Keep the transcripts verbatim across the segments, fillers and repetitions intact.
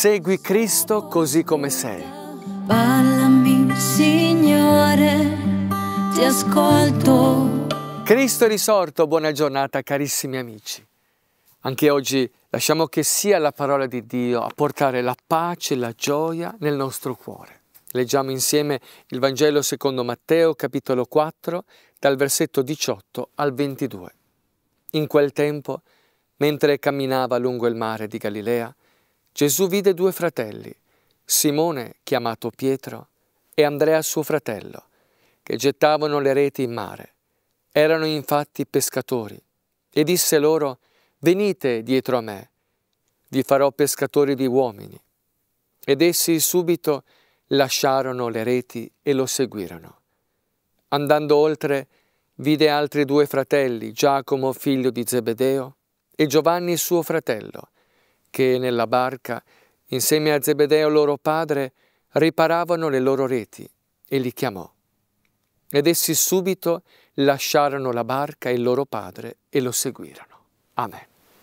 Segui Cristo così come sei. Parlami, Signore, ti ascolto. Cristo è risorto, buona giornata carissimi amici. Anche oggi lasciamo che sia la parola di Dio a portare la pace e la gioia nel nostro cuore. Leggiamo insieme il Vangelo secondo Matteo, capitolo quattro, dal versetto diciotto al ventidue. In quel tempo, mentre camminava lungo il mare di Galilea, Gesù vide due fratelli, Simone, chiamato Pietro, e Andrea suo fratello, che gettavano le reti in mare. Erano infatti pescatori, e disse loro: «Venite dietro a me, vi farò pescatori di uomini». Ed essi subito lasciarono le reti e lo seguirono. Andando oltre, vide altri due fratelli, Giacomo figlio di Zebedeo e Giovanni suo fratello, che nella barca, insieme a Zebedeo loro padre, riparavano le loro reti, e li chiamò. Ed essi subito lasciarono la barca e il loro padre e lo seguirono. Amen.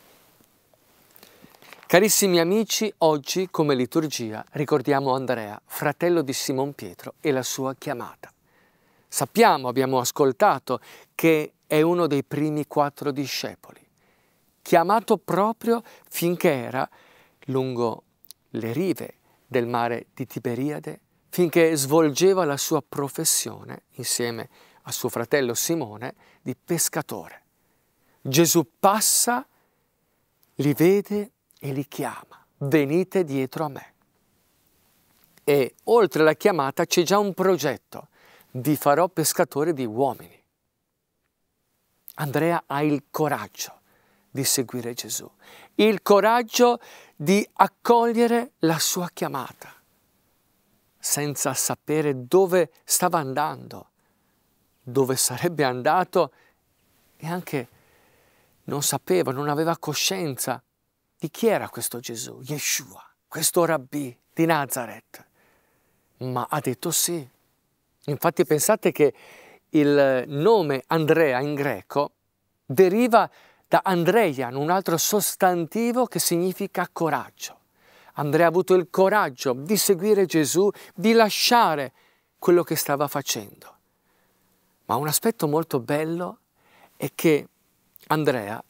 Carissimi amici, oggi come liturgia ricordiamo Andrea, fratello di Simon Pietro, e la sua chiamata. Sappiamo, abbiamo ascoltato, che è uno dei primi quattro discepoli, chiamato proprio finché era lungo le rive del mare di Tiberiade, finché svolgeva la sua professione insieme a suo fratello Simone di pescatore. Gesù passa, li vede e li chiama: venite dietro a me. E oltre alla chiamata c'è già un progetto: vi farò pescatori di uomini. Andrea ha il coraggio di seguire Gesù, il coraggio di accogliere la sua chiamata, senza sapere dove stava andando, dove sarebbe andato, e anche non sapeva, non aveva coscienza di chi era questo Gesù, Yeshua, questo rabbì di Nazareth. Ma ha detto sì. Infatti pensate che il nome Andrea in greco deriva da Andreian, un altro sostantivo che significa coraggio. Andrea ha avuto il coraggio di seguire Gesù, di lasciare quello che stava facendo. Ma un aspetto molto bello è che Andrea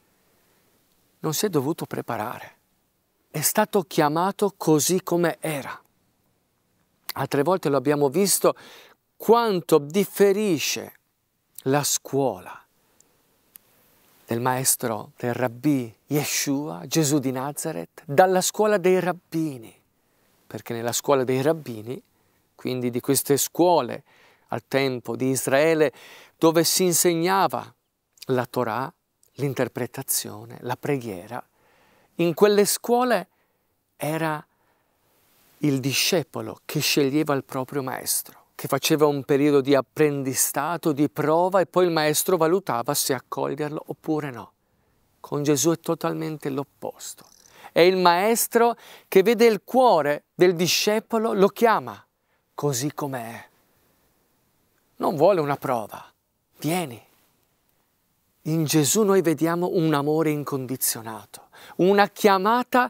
non si è dovuto preparare. È stato chiamato così come era. Altre volte lo abbiamo visto quanto differisce la scuola del maestro, del rabbì Yeshua, Gesù di Nazareth, dalla scuola dei rabbini. Perché nella scuola dei rabbini, quindi di queste scuole al tempo di Israele, dove si insegnava la Torah, l'interpretazione, la preghiera, in quelle scuole era il discepolo che sceglieva il proprio maestro, che faceva un periodo di apprendistato, di prova, e poi il maestro valutava se accoglierlo oppure no. Con Gesù è totalmente l'opposto. È il maestro che vede il cuore del discepolo, lo chiama così com'è. Non vuole una prova. Vieni. In Gesù noi vediamo un amore incondizionato, una chiamata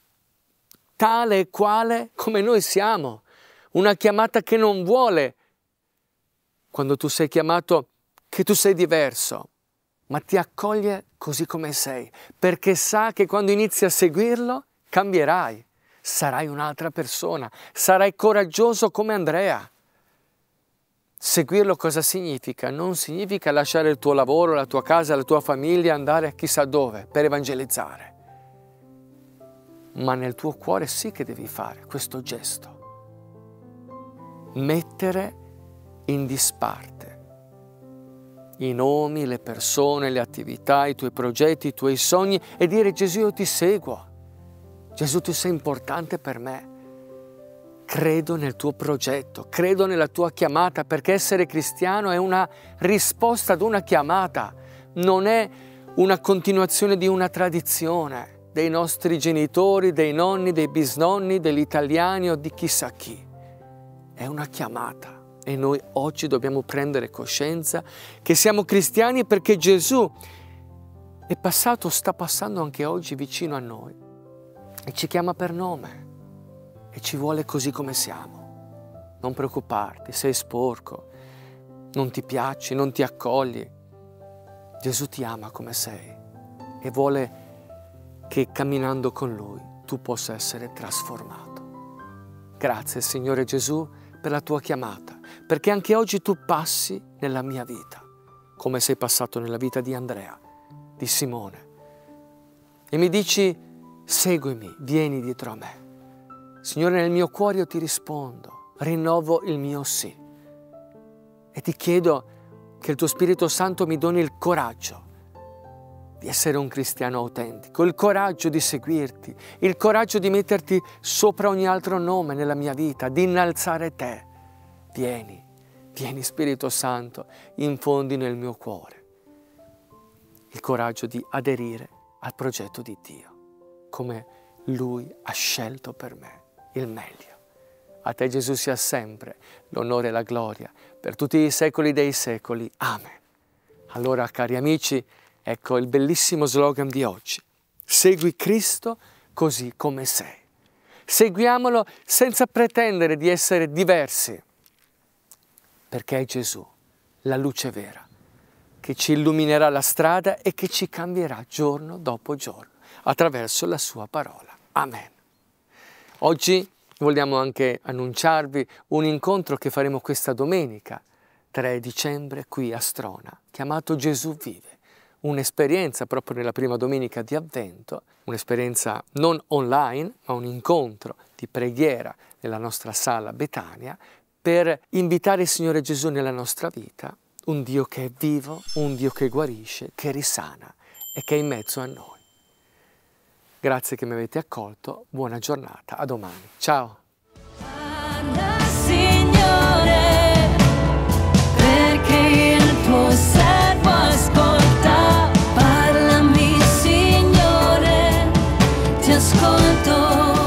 tale e quale come noi siamo, una chiamata che non vuole, quando tu sei chiamato, che tu sei diverso, ma ti accoglie così come sei, perché sa che quando inizi a seguirlo cambierai, sarai un'altra persona, sarai coraggioso come Andrea. Seguirlo cosa significa? Non significa lasciare il tuo lavoro, la tua casa, la tua famiglia, andare a chissà dove per evangelizzare. Ma nel tuo cuore sì che devi fare questo gesto. Mettere in disparte i nomi, le persone, le attività, i tuoi progetti, i tuoi sogni, e dire: Gesù, io ti seguo. Gesù, tu sei importante per me. Credo nel tuo progetto, credo nella tua chiamata, perché essere cristiano è una risposta ad una chiamata, non è una continuazione di una tradizione dei nostri genitori, dei nonni, dei bisnonni, degli italiani o di chissà chi. È una chiamata, e noi oggi dobbiamo prendere coscienza che siamo cristiani perché Gesù è passato, sta passando anche oggi vicino a noi e ci chiama per nome. e ci vuole così come siamo. Non preoccuparti, sei sporco, non ti piaci, non ti accogli. Gesù ti ama come sei e vuole che camminando con Lui tu possa essere trasformato. Grazie Signore Gesù per la tua chiamata, perché anche oggi tu passi nella mia vita, come sei passato nella vita di Andrea, di Simone, e mi dici: seguimi, vieni dietro a me. Signore, nel mio cuore io ti rispondo, rinnovo il mio sì e ti chiedo che il tuo Spirito Santo mi doni il coraggio di essere un cristiano autentico, il coraggio di seguirti, il coraggio di metterti sopra ogni altro nome nella mia vita, di innalzare te. Vieni, vieni Spirito Santo, infondi nel mio cuore il coraggio di aderire al progetto di Dio, come Lui ha scelto per me il meglio. A te Gesù sia sempre l'onore e la gloria per tutti i secoli dei secoli. Amen. Allora, cari amici, ecco il bellissimo slogan di oggi: segui Cristo così come sei. Seguiamolo senza pretendere di essere diversi, perché è Gesù, la luce vera, che ci illuminerà la strada e che ci cambierà giorno dopo giorno attraverso la sua parola. Amen. Oggi vogliamo anche annunciarvi un incontro che faremo questa domenica, tre dicembre, qui a Strona, chiamato Gesù Vive. Un'esperienza proprio nella prima domenica di Avvento, un'esperienza non online, ma un incontro di preghiera nella nostra sala Betania per invitare il Signore Gesù nella nostra vita, un Dio che è vivo, un Dio che guarisce, che risana e che è in mezzo a noi. Grazie che mi avete accolto, buona giornata, a domani. Ciao! Parla, Signore, perché il tuo servo ascolta. Parlami, Signore, ti ascolto.